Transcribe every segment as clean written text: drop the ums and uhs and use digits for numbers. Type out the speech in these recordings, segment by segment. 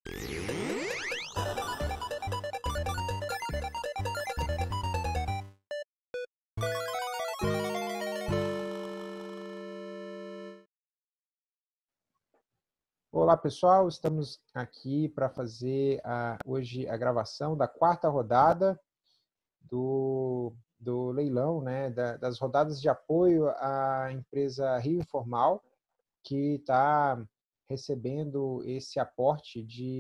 Olá, pessoal. Estamos aqui para fazer hoje a gravação da quarta rodada do leilão, né, das rodadas de apoio à empresa Rio Informal, que está recebendo esse aporte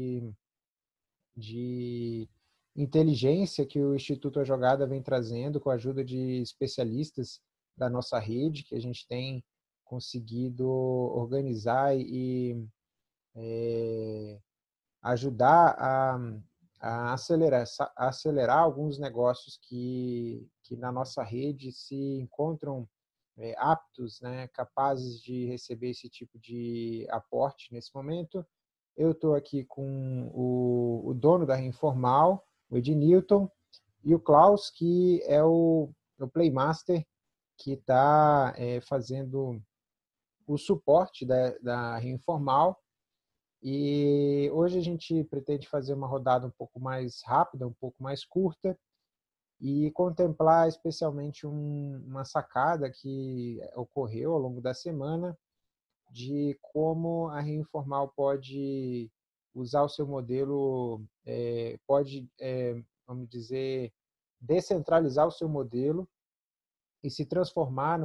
de inteligência que o Instituto A Jogada vem trazendo com a ajuda de especialistas da nossa rede, que a gente tem conseguido organizar e ajudar a acelerar alguns negócios que na nossa rede se encontram aptos, né, capazes de receber esse tipo de aporte nesse momento. Eu estou aqui com o dono da Informal, o Ednilton, e o Klaus, que é o Playmaster, que está fazendo o suporte da Informal. E hoje a gente pretende fazer uma rodada um pouco mais rápida, um pouco mais curta, e contemplar especialmente uma sacada que ocorreu ao longo da semana de como a Reinformal pode usar o seu modelo, pode, vamos dizer, descentralizar o seu modelo e se transformar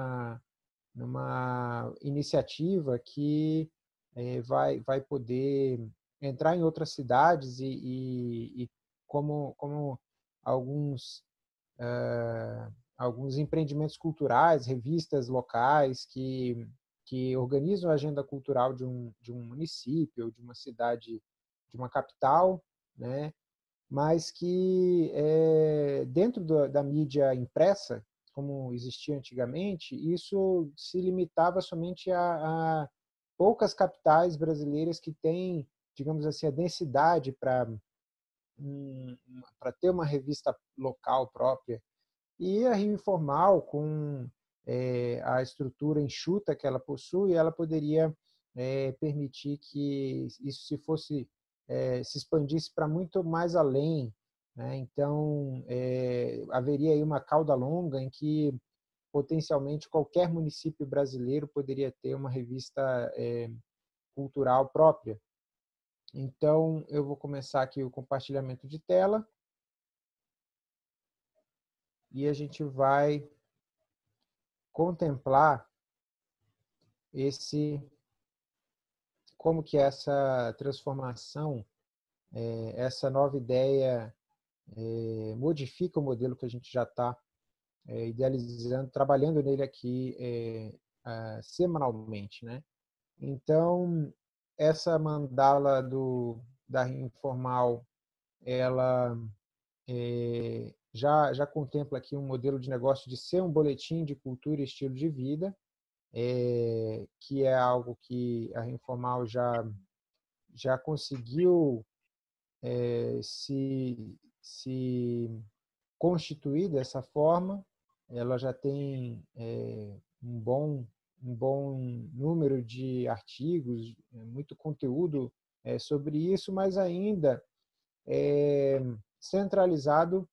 numa iniciativa que vai poder entrar em outras cidades e como alguns, alguns empreendimentos culturais, revistas locais que organizam a agenda cultural de um município, de uma cidade, de uma capital, né? Mas que dentro da mídia impressa, como existia antigamente, isso se limitava somente a poucas capitais brasileiras que têm, digamos assim, a densidade para ter uma revista local própria. E a Rio Informal, com a estrutura enxuta que ela possui, ela poderia permitir que isso se expandisse para muito mais além, né? Então, haveria aí uma cauda longa em que potencialmente qualquer município brasileiro poderia ter uma revista cultural própria. Então, eu vou começar aqui o compartilhamento de tela e a gente vai contemplar como que essa transformação, essa nova ideia modifica o modelo que a gente já está idealizando, trabalhando nele aqui semanalmente, né? Então, essa mandala da Informal, ela já contempla aqui um modelo de negócio de ser um boletim de cultura e estilo de vida, que é algo que a Informal já conseguiu se constituir dessa forma. Ela já tem um bom número de artigos, muito conteúdo sobre isso, mas ainda centralizado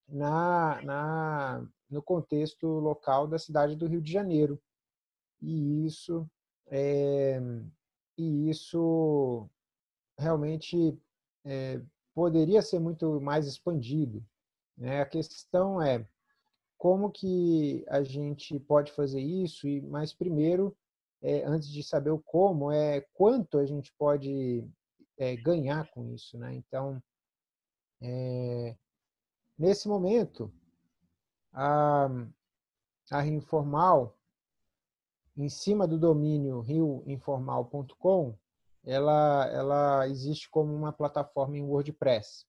no contexto local da cidade do Rio de Janeiro. E isso, é, e isso realmente poderia ser muito mais expandido, né? A questão é como que a gente pode fazer isso, mas primeiro, antes de saber o como, quanto a gente pode ganhar com isso, né? Então, nesse momento, a, a Informal, em cima do domínio rioinformal.com, ela existe como uma plataforma em WordPress.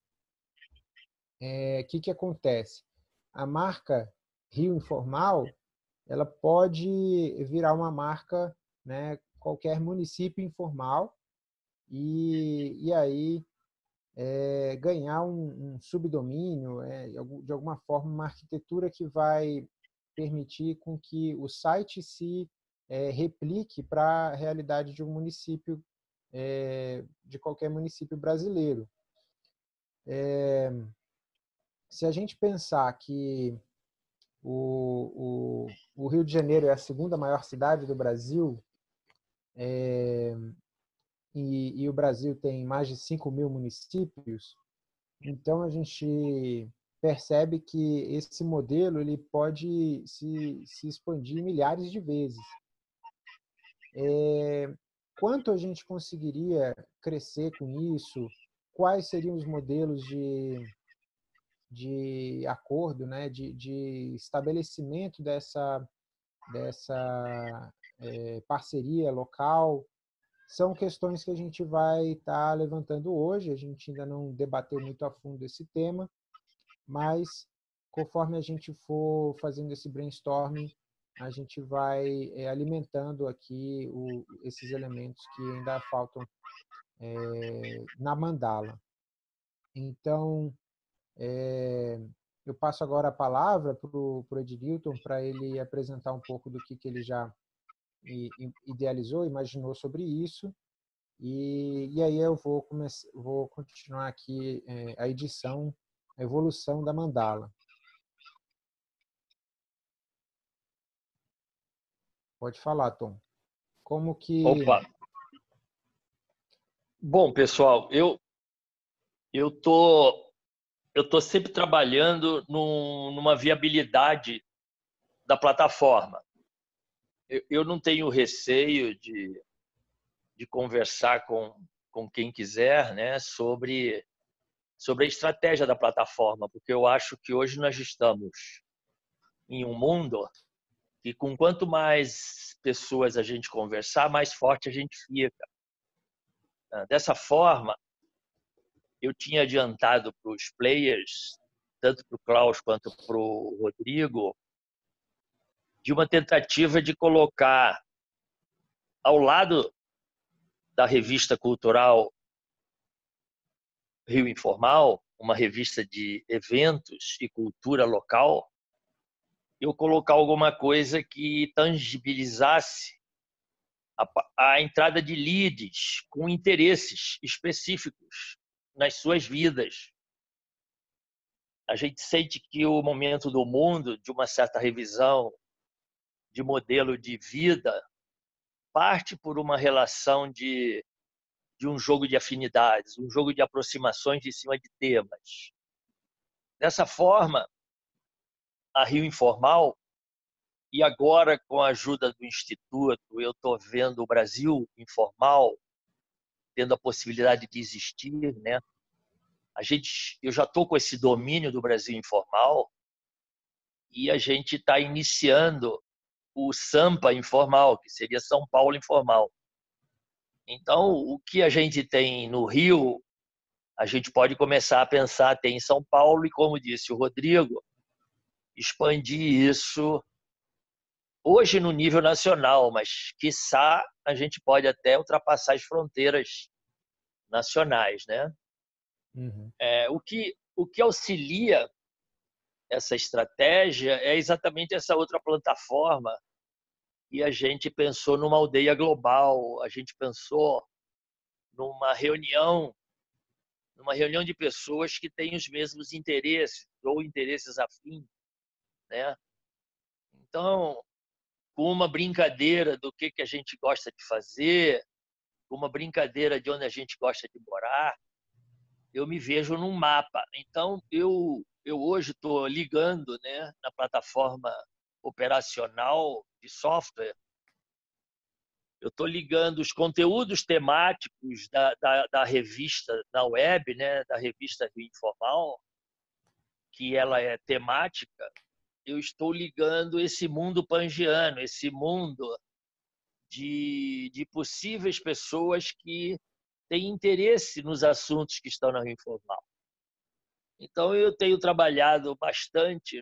Que acontece? A marca Rio Informal, ela pode virar uma marca, né, qualquer município informal, e aí ganhar um subdomínio, de alguma forma uma arquitetura que vai permitir com que o site se replique para a realidade de um município de qualquer município brasileiro. Se a gente pensar que o Rio de Janeiro é a segunda maior cidade do Brasil, e o Brasil tem mais de 5.000 municípios, então a gente percebe que esse modelo ele pode se expandir milhares de vezes. Quanto a gente conseguiria crescer com isso? Quais seriam os modelos de acordo, né, de estabelecimento dessa parceria local? São questões que a gente vai estar levantando hoje. A gente ainda não debateu muito a fundo esse tema, mas conforme a gente for fazendo esse brainstorming, a gente vai alimentando aqui esses elementos que ainda faltam na mandala. Então, eu passo agora a palavra para o Edilton, para ele apresentar um pouco do que ele já idealizou, imaginou sobre isso, e aí eu vou continuar aqui a edição, a evolução da mandala. Pode falar, Tom. Como que... Opa! Bom, pessoal, eu tô sempre trabalhando numa viabilidade da plataforma. Eu não tenho receio de conversar com quem quiser, né, sobre a estratégia da plataforma, porque eu acho que hoje nós estamos em um mundo que, com quanto mais pessoas a gente conversar, mais forte a gente fica. Dessa forma, eu tinha adiantado para os players, tanto para o Klaus quanto para o Rodrigo, de uma tentativa de colocar ao lado da revista cultural Rio Informal, uma revista de eventos e cultura local, eu colocar alguma coisa que tangibilizasse a entrada de leads com interesses específicos nas suas vidas. A gente sente que o momento do mundo, de uma certa revisão de modelo de vida, parte por uma relação de um jogo de afinidades, um jogo de aproximações em cima de temas. Dessa forma, a Rio Informal, e agora com a ajuda do Instituto, eu estou vendo o Brasil Informal tendo a possibilidade de existir, né? Eu já estou com esse domínio do Brasil Informal e a gente está iniciando o Sampa Informal, que seria São Paulo Informal. Então, o que a gente tem no Rio, a gente pode começar a pensar até em São Paulo e, como disse o Rodrigo, expandir isso hoje no nível nacional, mas, quiçá, a gente pode até ultrapassar as fronteiras nacionais, né? Uhum. O que auxilia essa estratégia é exatamente essa outra plataforma, e a gente pensou numa aldeia global, a gente pensou numa reunião de pessoas que têm os mesmos interesses ou interesses afins, né? Então, com uma brincadeira do que a gente gosta de fazer, com uma brincadeira de onde a gente gosta de morar, eu me vejo num mapa. Então, eu hoje estou ligando, né, na plataforma operacional de software, eu estou ligando os conteúdos temáticos da revista na web, né, da revista Rio Informal, que ela é temática. Eu estou ligando esse mundo pangiano, esse mundo de possíveis pessoas que têm interesse nos assuntos que estão na Rio Informal. Então, eu tenho trabalhado bastante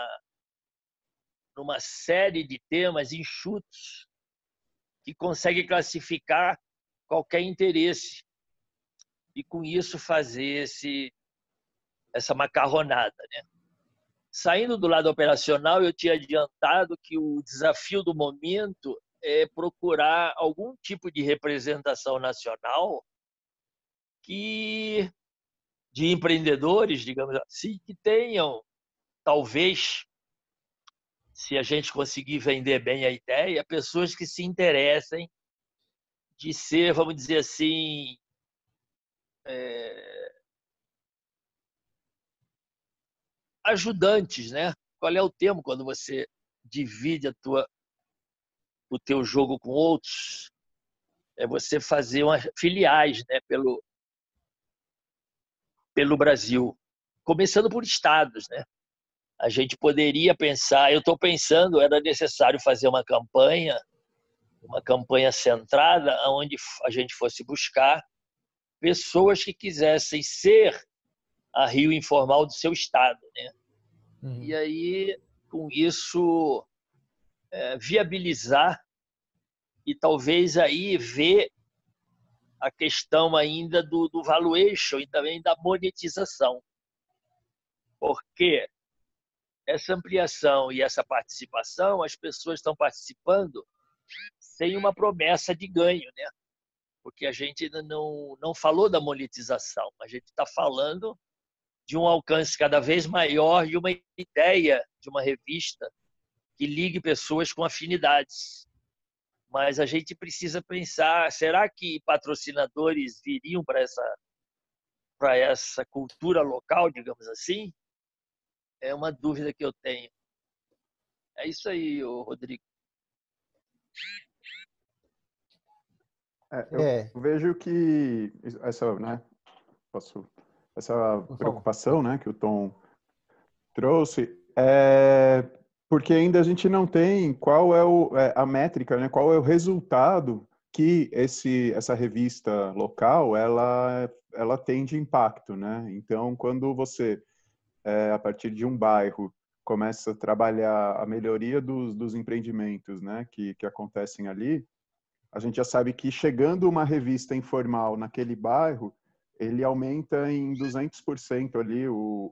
numa série de temas enxutos que consegue classificar qualquer interesse e, com isso, fazer essa macarronada, né? Saindo do lado operacional, eu tinha adiantado que o desafio do momento procurar algum tipo de representação nacional de empreendedores, digamos assim, que tenham, talvez, se a gente conseguir vender bem a ideia, pessoas que se interessem de ser, vamos dizer assim, ajudantes, né? Qual é o termo quando você divide o teu jogo com outros? É você fazer filiais, né, pelo Brasil, começando por estados, né? A gente poderia pensar, eu estou pensando, era necessário fazer uma campanha centrada, onde a gente fosse buscar pessoas que quisessem ser a Rio Informal do seu estado, né? E aí, com isso, viabilizar e talvez aí ver a questão ainda do valuation e também da monetização. Porque essa ampliação e essa participação, as pessoas estão participando sem uma promessa de ganho, né? Porque a gente ainda não falou da monetização, a gente está falando de um alcance cada vez maior de uma ideia de uma revista que ligue pessoas com afinidades. Mas a gente precisa pensar, será que patrocinadores viriam para essa cultura local, digamos assim? É uma dúvida que eu tenho. É isso aí, Rodrigo. Eu vejo que essa, né, essa Por favor. preocupação, né, que o Tom trouxe, porque ainda a gente não tem qual é a métrica, né, qual é o resultado que essa revista local ela tem de impacto, né? Então, quando você a partir de um bairro começa a trabalhar a melhoria dos empreendimentos, né, que acontecem ali, a gente já sabe que chegando uma revista informal naquele bairro, ele aumenta em 200% ali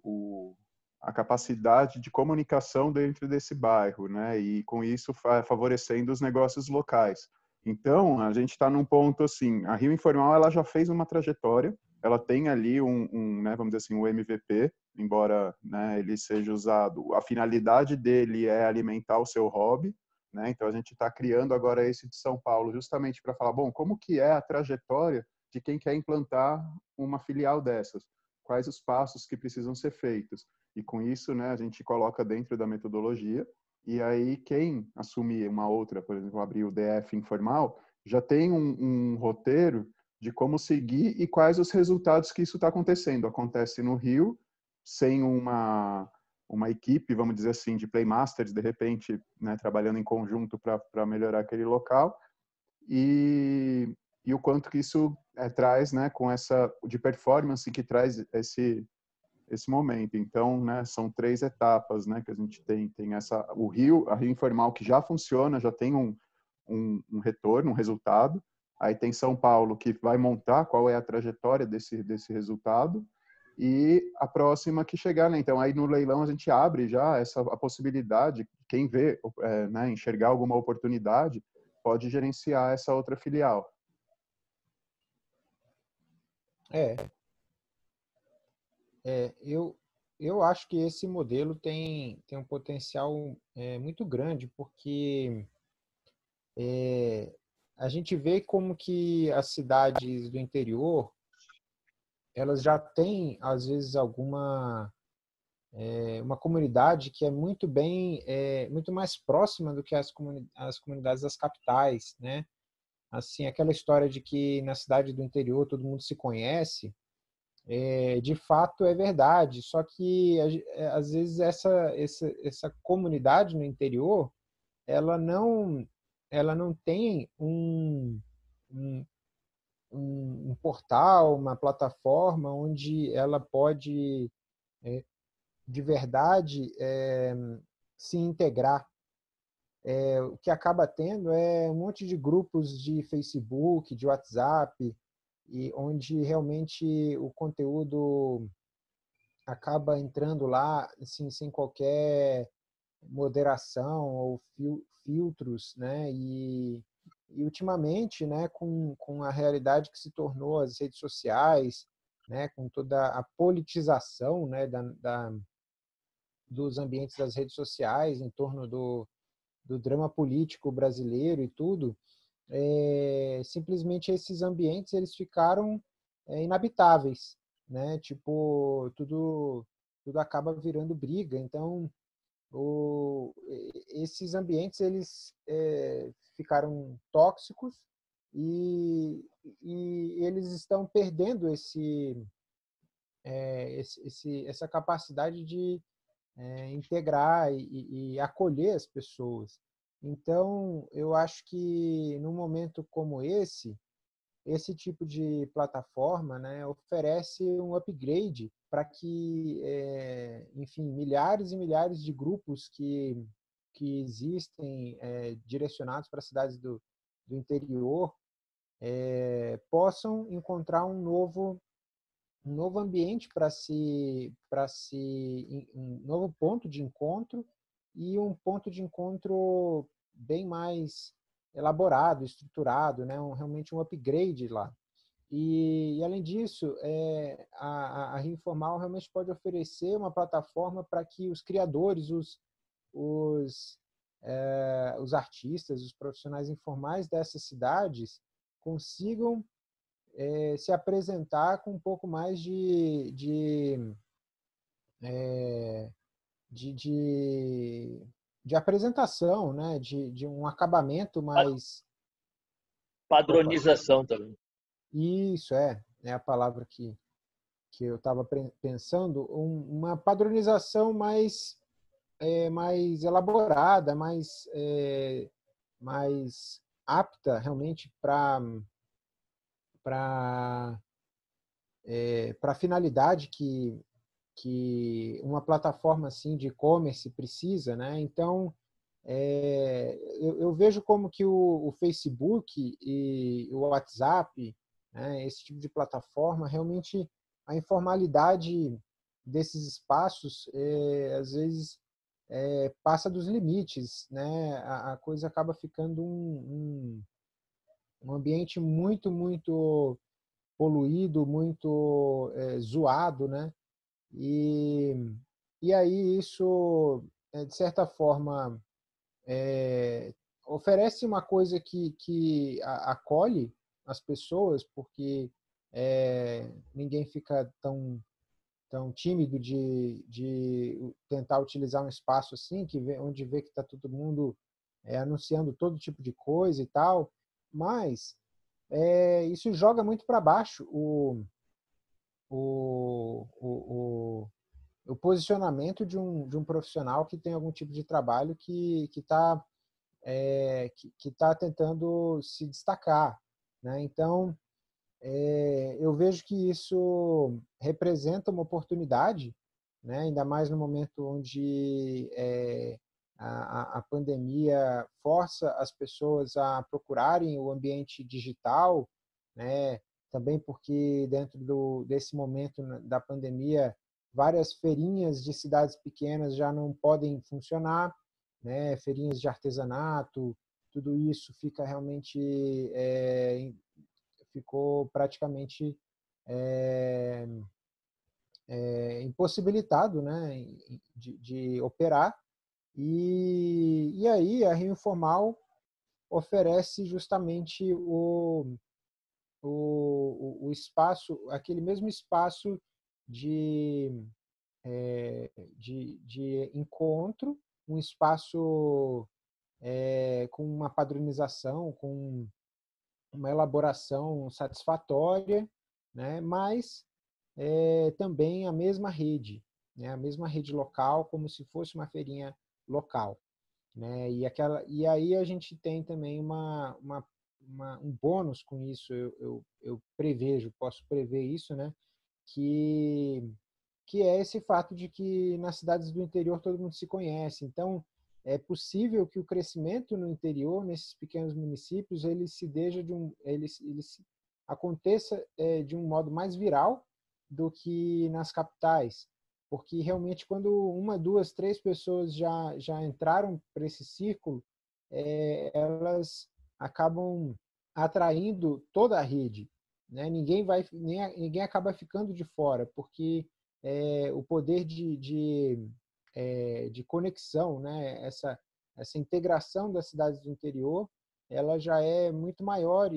a capacidade de comunicação dentro desse bairro, né? E com isso favorecendo os negócios locais. Então, a gente está num ponto assim, a Rio Informal ela já fez uma trajetória, ela tem ali né, vamos dizer assim, um MVP, embora, né, ele seja usado, a finalidade dele é alimentar o seu hobby, né? Então a gente está criando agora esse de São Paulo justamente para falar, bom, como que é a trajetória de quem quer implantar uma filial dessas? Quais os passos que precisam ser feitos? E com isso, né, a gente coloca dentro da metodologia e aí quem assumir uma outra, por exemplo, abrir o DF informal, já tem um roteiro de como seguir e quais os resultados que isso está acontecendo. Acontece no Rio, sem uma equipe, vamos dizer assim, de playmasters, de repente, né, trabalhando em conjunto para melhorar aquele local, e o quanto que isso traz, né, com essa de performance que traz esse momento. Então, né, são 3 etapas, né, que a gente tem a Rio Informal que já funciona, já tem um retorno, um resultado. Aí tem São Paulo que vai montar qual é a trajetória desse resultado, e a próxima que chegar, né? Então aí no leilão a gente abre já a possibilidade, quem vê, né, enxergar alguma oportunidade, pode gerenciar essa outra filial. Eu acho que esse modelo tem um potencial muito grande, porque a gente vê como que as cidades do interior elas já têm, às vezes, uma comunidade que é muito mais próxima do que as comunidades das capitais, né? Assim, aquela história de que na cidade do interior todo mundo se conhece, de fato é verdade, só que às vezes essa comunidade no interior, ela não tem um, um portal, uma plataforma onde ela pode de verdade se integrar. O que acaba tendo é um monte de grupos de Facebook, de WhatsApp, e onde realmente o conteúdo acaba entrando lá assim, sem qualquer moderação ou filtros, né? E ultimamente, né, com a realidade que se tornou as redes sociais, né, com toda a politização, né, dos ambientes das redes sociais em torno do drama político brasileiro e tudo, simplesmente esses ambientes eles ficaram inabitáveis, né? Tipo, tudo acaba virando briga. Então, esses ambientes eles ficaram tóxicos e eles estão perdendo essa capacidade de integrar e acolher as pessoas. Então, eu acho que num momento como esse tipo de plataforma, né, oferece um upgrade para que, enfim, milhares e milhares de grupos que existem direcionados para cidades do interior possam encontrar um novo ambiente um novo ponto de encontro e um ponto de encontro bem mais elaborado, estruturado, né? Realmente um upgrade lá. Além disso, a Rio Informal realmente pode oferecer uma plataforma para que os criadores, os, os artistas, os profissionais informais dessas cidades consigam se apresentar com um pouco mais é, de, de, de apresentação, né? De um acabamento mais... Opa, Padronização também. isso é a palavra que eu estava pensando, uma padronização mais elaborada, mais apta realmente para a finalidade que uma plataforma assim de e-commerce precisa, né? Então, eu vejo como que o Facebook e o WhatsApp, né, esse tipo de plataforma, realmente a informalidade desses espaços, às vezes, passa dos limites, né? A coisa acaba ficando um ambiente muito, muito poluído, muito zoado, né? E, e aí isso, de certa forma, oferece uma coisa que acolhe as pessoas, porque ninguém fica tão tímido de tentar utilizar um espaço assim, onde vê que está todo mundo anunciando todo tipo de coisa e tal, mas isso joga muito para baixo o, o, o posicionamento de um profissional que tem algum tipo de trabalho que está que tá tentando se destacar, né? Então, eu vejo que isso representa uma oportunidade, né? Ainda mais no momento onde a pandemia força as pessoas a procurarem o ambiente digital, né? Também porque dentro desse momento da pandemia, várias feirinhas de cidades pequenas já não podem funcionar, né? Feirinhas de artesanato, tudo isso fica realmente ficou praticamente é, impossibilitado, né, de operar. E aí a Rio Informal oferece justamente o espaço, aquele mesmo espaço de, de encontro, um espaço com uma padronização, com uma elaboração satisfatória, né? Mas também a mesma rede, né? A mesma rede local, como se fosse uma feirinha local, né? E aí a gente tem também um bônus com isso, eu prevejo, posso prever isso, né? Que, que é esse fato de que nas cidades do interior todo mundo se conhece. Então, é possível que o crescimento no interior, nesses pequenos municípios, ele aconteça de um modo mais viral do que nas capitais. porque realmente quando uma, duas, três pessoas já entraram para esse círculo, elas acabam atraindo toda a rede, né? Ninguém acaba ficando de fora, porque o poder de conexão, né? Essa integração das cidades do interior, ela já é muito maior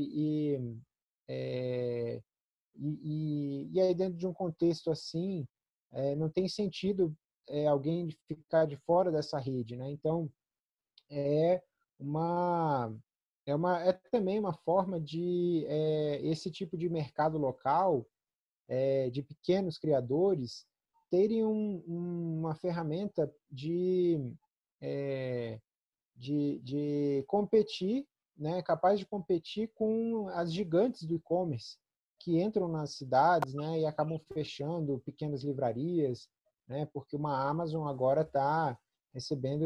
e aí dentro de um contexto assim, não tem sentido alguém ficar de fora dessa rede, né? Então é uma é também uma forma de esse tipo de mercado local, de pequenos criadores, terem uma ferramenta de competir, né, capaz de competir com as gigantes do e-commerce que entram nas cidades, né, e acabam fechando pequenas livrarias, né, porque uma Amazon agora está recebendo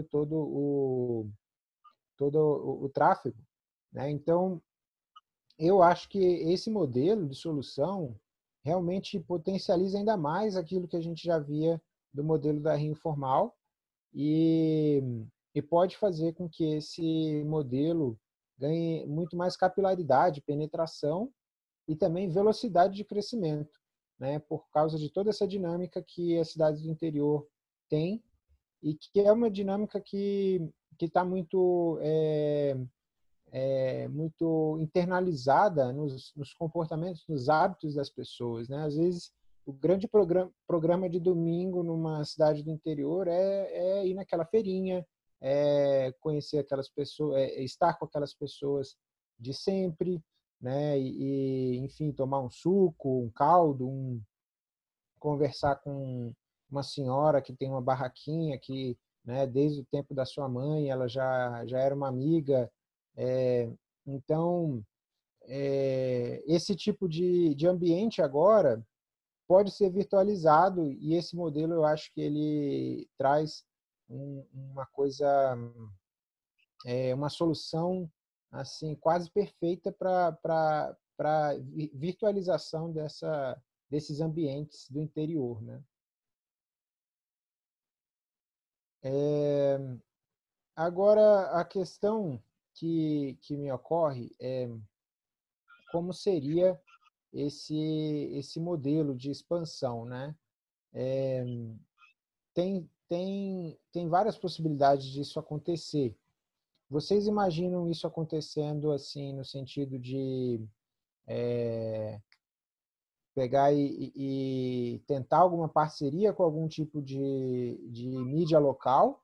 todo o tráfego, né? Então, eu acho que esse modelo de solução realmente potencializa ainda mais aquilo que a gente já via do modelo da Rio Informal e, e pode fazer com que esse modelo ganhe muito mais capilaridade, penetração e também velocidade de crescimento, né? Por causa de toda essa dinâmica que as cidades do interior têm e que é uma dinâmica que está muito internalizada nos comportamentos, nos hábitos das pessoas, né? Às vezes, o grande programa de domingo numa cidade do interior é ir naquela feirinha, conhecer aquelas pessoas, estar com aquelas pessoas de sempre, né? Enfim, tomar um suco, um caldo, conversar com uma senhora que tem uma barraquinha que, né, desde o tempo da sua mãe, ela já era uma amiga. Então, esse tipo de ambiente agora pode ser virtualizado e esse modelo eu acho que ele traz uma coisa, uma solução assim quase perfeita para virtualização desses ambientes do interior, né? Agora, a questão que me ocorre é como seria esse modelo de expansão, né? Tem várias possibilidades disso acontecer. Vocês imaginam isso acontecendo assim no sentido de pegar e tentar alguma parceria com algum tipo de mídia local,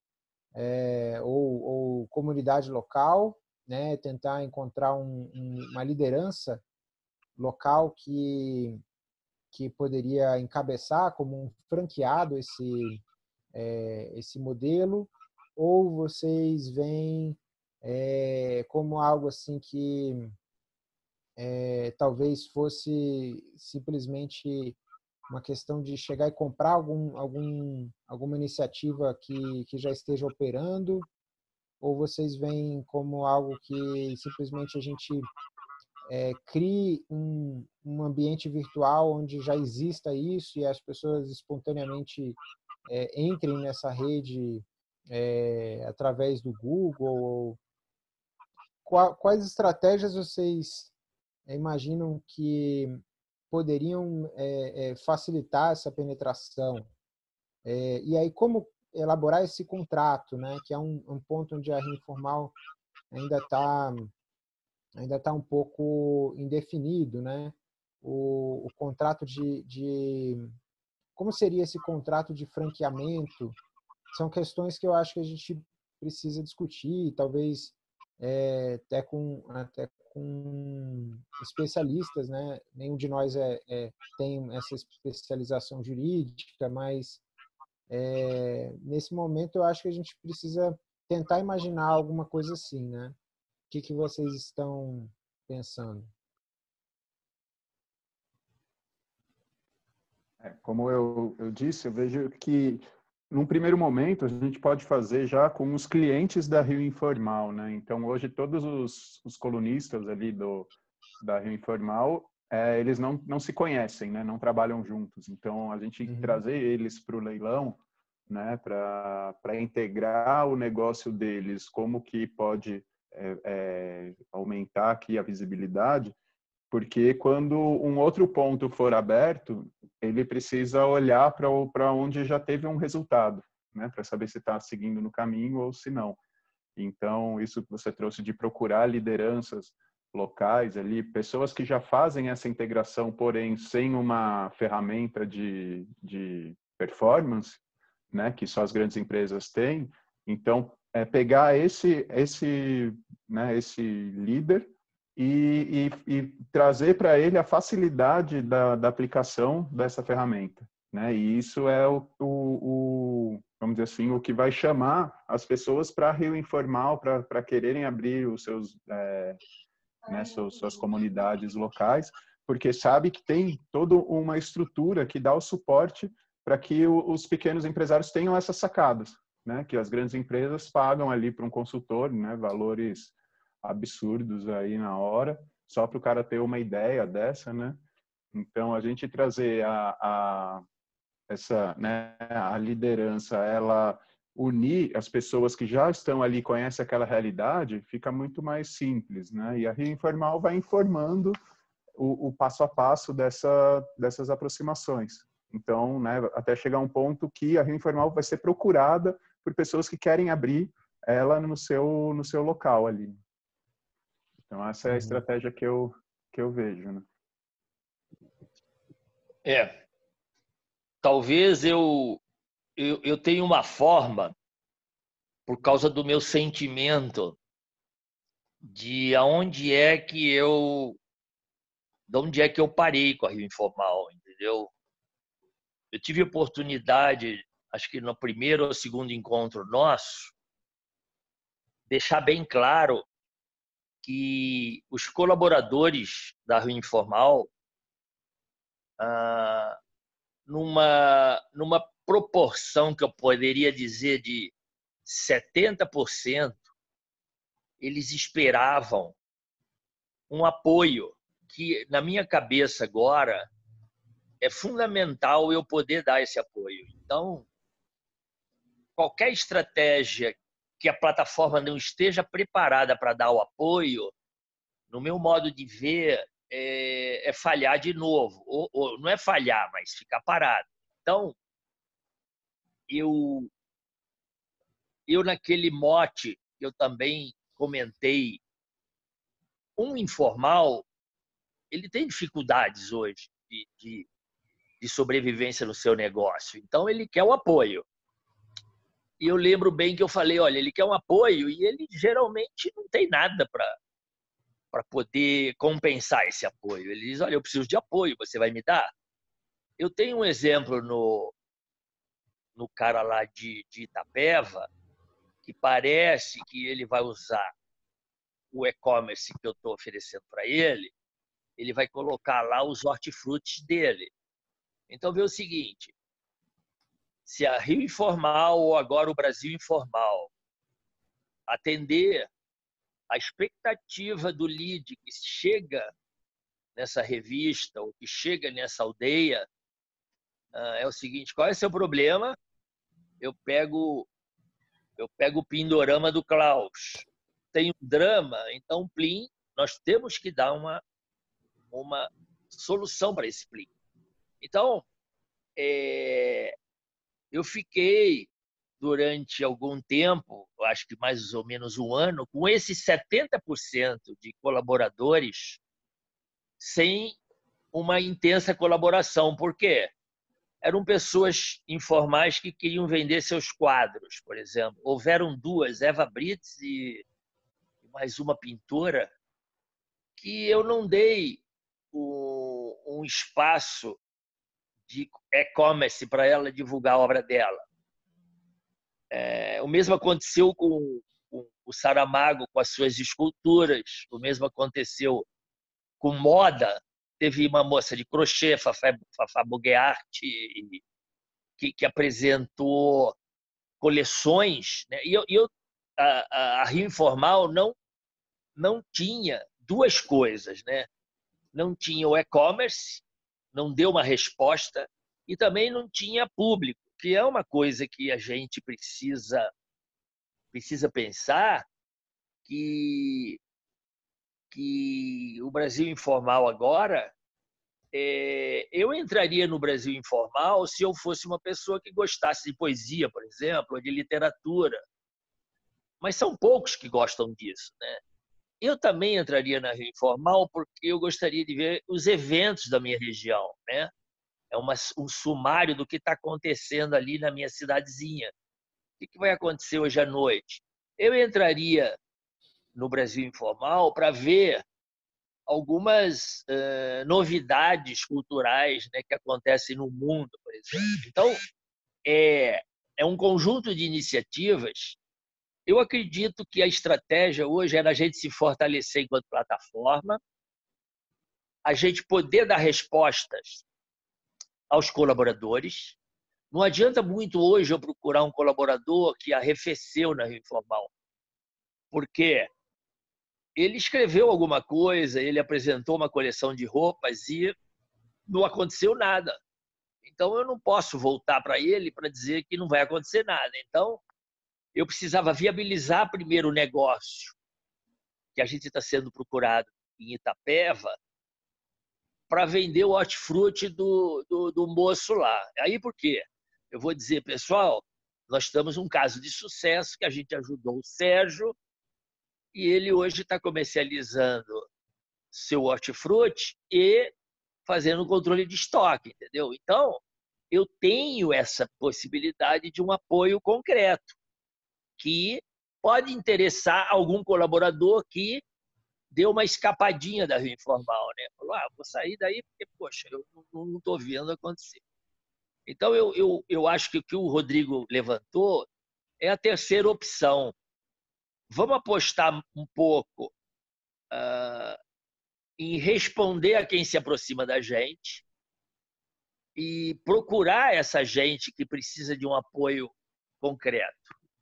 ou comunidade local, né? Tentar encontrar uma liderança local que poderia encabeçar como um franqueado esse modelo, ou vocês veem como algo assim que talvez fosse simplesmente uma questão de chegar e comprar alguma iniciativa que já esteja operando, ou vocês veem como algo que simplesmente a gente crie um ambiente virtual onde já exista isso e as pessoas espontaneamente entrem nessa rede através do Google? Quais estratégias vocês imaginam que poderiam facilitar essa penetração? E aí, como elaborar esse contrato, né? Que é um ponto onde a Rio Informal ainda tá um pouco indefinido, né? O contrato como seria esse contrato de franqueamento? São questões que eu acho que a gente precisa discutir, talvez até com especialistas, né? Nenhum de nós tem essa especialização jurídica, mas nesse momento eu acho que a gente precisa tentar imaginar alguma coisa assim, né? O que vocês estão pensando? Como eu disse, eu vejo que num primeiro momento a gente pode fazer já com os clientes da Rio Informal, né? Então hoje todos os colunistas ali da Rio Informal, eles não se conhecem, né? Não trabalham juntos. Então, a gente trazer eles para o leilão, né? Para integrar o negócio deles, como que pode aumentar aqui a visibilidade, porque quando um outro ponto for aberto, ele precisa olhar para onde já teve um resultado, né? Para saber se está seguindo no caminho ou se não. Então, isso que você trouxe de procurar lideranças locais ali, pessoas que já fazem essa integração, porém sem uma ferramenta de performance, né, que só as grandes empresas têm. Então, pegar esse líder e trazer para ele a facilidade da aplicação dessa ferramenta, né? E isso é vamos dizer assim, o que vai chamar as pessoas para Rio Informal, para quererem abrir os seus, né, suas comunidades locais, porque sabe que tem toda uma estrutura que dá o suporte para que os pequenos empresários tenham essas sacadas, né? Que as grandes empresas pagam ali para um consultor, né, valores absurdos aí na hora, só para o cara ter uma ideia dessa, né? Então, a gente trazer essa, né, a liderança, ela unir as pessoas que já estão ali, conhecem aquela realidade, fica muito mais simples, né? E a Rio Informal vai informando o passo a passo dessas aproximações. Então, né, até chegar a um ponto que a Rio Informal vai ser procurada por pessoas que querem abrir ela no seu local ali. Então, essa é a estratégia que eu vejo, né? Talvez eu tenha uma forma, por causa do meu sentimento, de onde é que eu parei com a Rio Informal, entendeu? Eu tive oportunidade, acho que no primeiro ou segundo encontro nosso, deixar bem claro que os colaboradores da Rio Informal, numa proporção que eu poderia dizer de 70%, eles esperavam um apoio que, na minha cabeça agora, é fundamental eu poder dar esse apoio. Então, qualquer estratégia que a plataforma não esteja preparada para dar o apoio, no meu modo de ver, é falhar de novo. Ou não é falhar, mas ficar parado. Então, eu naquele mote, eu também comentei, informal, ele tem dificuldades hoje de sobrevivência no seu negócio. Então, ele quer o apoio. E eu lembro bem que eu falei, olha, ele quer um apoio e ele geralmente não tem nada para poder compensar esse apoio. Ele diz, olha, eu preciso de apoio, você vai me dar? Eu tenho um exemplo no cara lá de Itapeva, que parece que ele vai usar o e-commerce que eu estou oferecendo para ele, ele vai colocar lá os hortifrutis dele. Então, vê o seguinte, se a Rio Informal ou agora o Brasil Informal atender a expectativa do lead que chega nessa revista ou que chega nessa aldeia, é o seguinte, qual é o seu problema? Eu pego o Pindorama do Klaus. Tem um drama, então, Plim, nós temos que dar uma solução para esse Plim. Então, eu fiquei durante algum tempo, acho que mais ou menos um ano, com esses 70% de colaboradores sem uma intensa colaboração. Por quê? Eram pessoas informais que queriam vender seus quadros, por exemplo. Houveram duas, Eva Brits e mais uma pintora, que eu não dei um espaço de e-commerce para ela divulgar a obra dela. O mesmo aconteceu com o Saramago, com as suas esculturas. O mesmo aconteceu com moda. Teve uma moça de crochê, Fafá Boguearte, que apresentou coleções, né? A Rio Informal não tinha duas coisas, né? não tinha o e-commerce, não deu uma resposta, e também não tinha público, que é uma coisa que a gente precisa pensar, que o Brasil informal agora, eu entraria no Brasil informal se eu fosse uma pessoa que gostasse de poesia, por exemplo, ou de literatura, mas são poucos que gostam disso, né? Eu também entraria na Rio Informal porque eu gostaria de ver os eventos da minha região, né? É um sumário do que está acontecendo ali na minha cidadezinha. O que vai acontecer hoje à noite? Eu entraria no Brasil Informal para ver algumas novidades culturais, né, que acontecem no mundo, por exemplo. Então, é um conjunto de iniciativas. Eu acredito que a estratégia hoje era a gente se fortalecer enquanto plataforma, a gente poder dar respostas aos colaboradores. Não adianta muito hoje eu procurar um colaborador que arrefeceu na Rio Informal, porque ele escreveu alguma coisa, ele apresentou uma coleção de roupas e não aconteceu nada. Então, eu não posso voltar para ele para dizer que não vai acontecer nada. Então, eu precisava viabilizar primeiro o negócio, que a gente está sendo procurado em Itapeva, para vender o hortifruti do moço lá. Aí por quê? Eu vou dizer, pessoal, nós estamos um caso de sucesso que a gente ajudou o Sérgio e ele hoje está comercializando seu hortifruti e fazendo controle de estoque, entendeu? Então, eu tenho essa possibilidade de um apoio concreto que pode interessar algum colaborador que deu uma escapadinha da Rio Informal, né? Falou, vou sair daí porque, poxa, eu não estou vendo acontecer. Então, eu acho que o que o Rodrigo levantou é a terceira opção. Vamos apostar um pouco em responder a quem se aproxima da gente e procurar essa gente que precisa de um apoio concreto.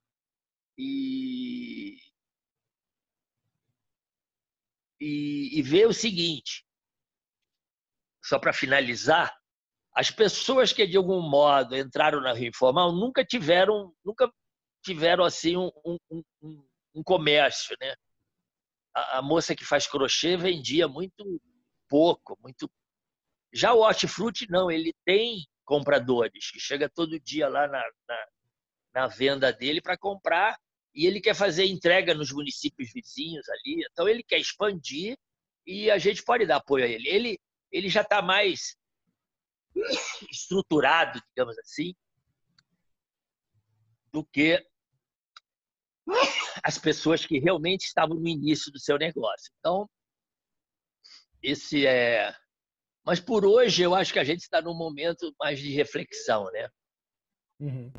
E ver o seguinte, só para finalizar, as pessoas que de algum modo entraram na Rio Informal nunca tiveram assim um comércio, né? A moça que faz crochê vendia muito pouco, muito. Já o hortifruti não, ele tem compradores que chega todo dia lá na venda dele para comprar e ele quer fazer entrega nos municípios vizinhos ali. Então ele quer expandir e a gente pode dar apoio a ele. Ele já está mais estruturado, digamos assim, do que as pessoas que realmente estavam no início do seu negócio. Então, esse é. Mas por hoje eu acho que a gente está num momento mais de reflexão, né? Uhum.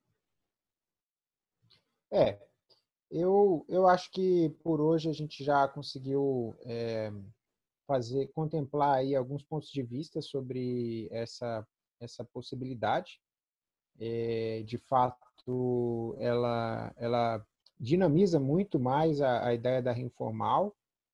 Eu acho que por hoje a gente já conseguiu contemplar aí alguns pontos de vista sobre essa possibilidade. De fato, ela dinamiza muito mais a ideia da Rio Informal,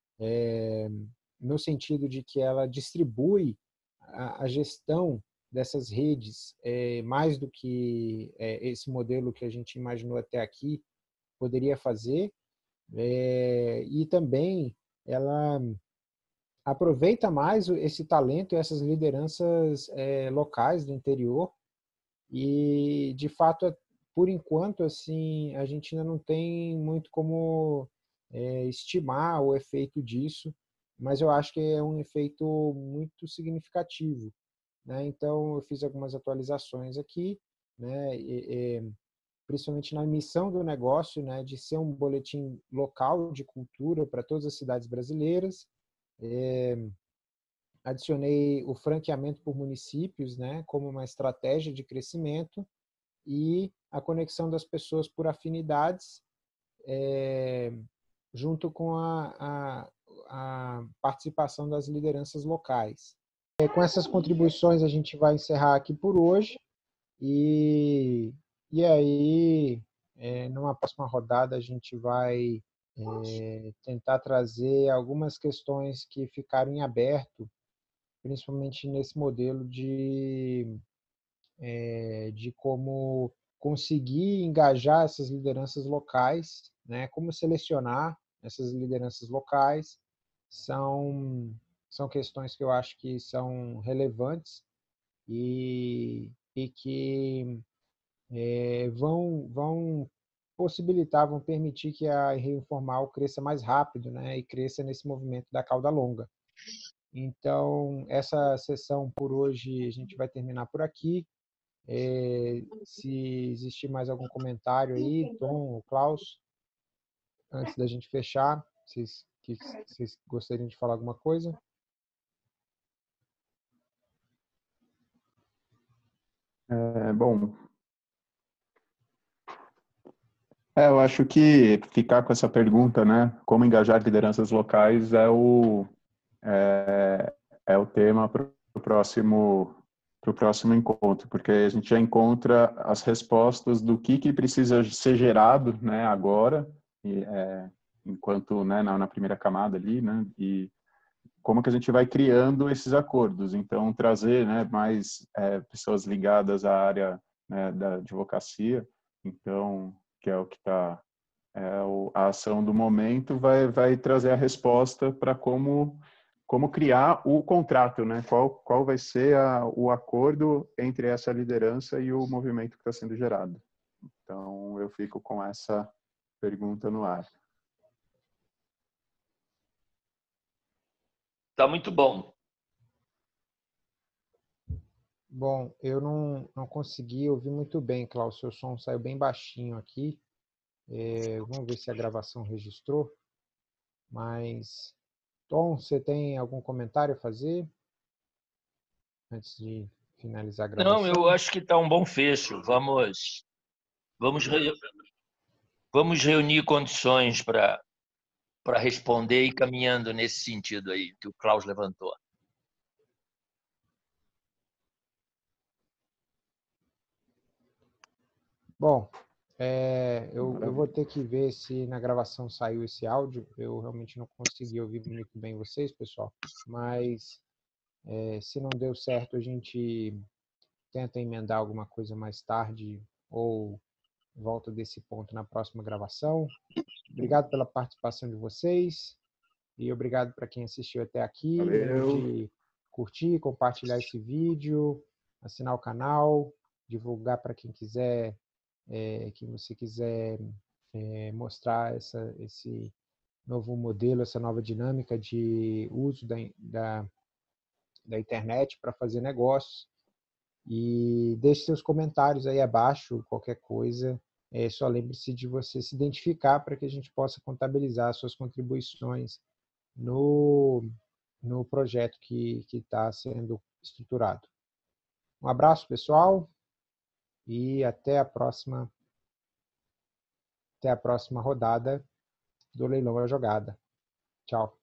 no sentido de que ela distribui a gestão dessas redes mais do que esse modelo que a gente imaginou até aqui poderia fazer, e também ela aproveita mais esse talento e essas lideranças locais do interior e, de fato, por enquanto, assim, a gente ainda não tem muito como estimar o efeito disso, mas eu acho que é um efeito muito significativo, né? Então, eu fiz algumas atualizações aqui, né? Principalmente na missão do negócio, né? De ser um boletim local de cultura para todas as cidades brasileiras. Adicionei o franqueamento por municípios, né? Como uma estratégia de crescimento e a conexão das pessoas por afinidades, junto com a participação das lideranças locais. Com essas contribuições a gente vai encerrar aqui por hoje e aí numa próxima rodada a gente vai tentar trazer algumas questões que ficaram em aberto, principalmente nesse modelo de como conseguir engajar essas lideranças locais, né? Como selecionar essas lideranças locais, são questões que eu acho que são relevantes e que vão possibilitar, vão permitir que a Rio Informal cresça mais rápido, né? E cresça nesse movimento da cauda longa. Então, essa sessão por hoje a gente vai terminar por aqui. Se existir mais algum comentário aí, Tom ou Klaus, antes da gente fechar, vocês gostariam de falar alguma coisa? Bom, eu acho que ficar com essa pergunta, né? Como engajar lideranças locais é o tema para o próximo encontro, porque a gente já encontra as respostas do que precisa ser gerado, né, agora, enquanto, né, na primeira camada ali, né, e como que a gente vai criando esses acordos. Então, trazer, né, mais pessoas ligadas à área, né, da advocacia, então, que é o que está a ação do momento, vai trazer a resposta para como criar o contrato, né? Qual vai ser o acordo entre essa liderança e o movimento que está sendo gerado. Então, eu fico com essa pergunta no ar. Tá muito bom. Bom, eu não consegui ouvir muito bem, Klaus. Seu som saiu bem baixinho aqui. Vamos ver se a gravação registrou. Mas, Tom, você tem algum comentário a fazer antes de finalizar a gravação? Não, eu acho que está um bom fecho. Vamos reunir condições para responder e caminhando nesse sentido aí que o Klaus levantou. Bom, eu vou ter que ver se na gravação saiu esse áudio. Eu realmente não consegui ouvir muito bem vocês, pessoal. Mas se não deu certo, a gente tenta emendar alguma coisa mais tarde ou volta desse ponto na próxima gravação. Obrigado pela participação de vocês e obrigado para quem assistiu até aqui. Lembra de curtir, compartilhar esse vídeo, assinar o canal, divulgar para quem quiser, que você quiser mostrar esse novo modelo, essa nova dinâmica de uso da internet para fazer negócios. E deixe seus comentários aí abaixo, qualquer coisa. Só lembre-se de você se identificar para que a gente possa contabilizar suas contribuições no projeto que está sendo estruturado. Um abraço, pessoal, e até a próxima rodada do Leilão é Jogada. Tchau.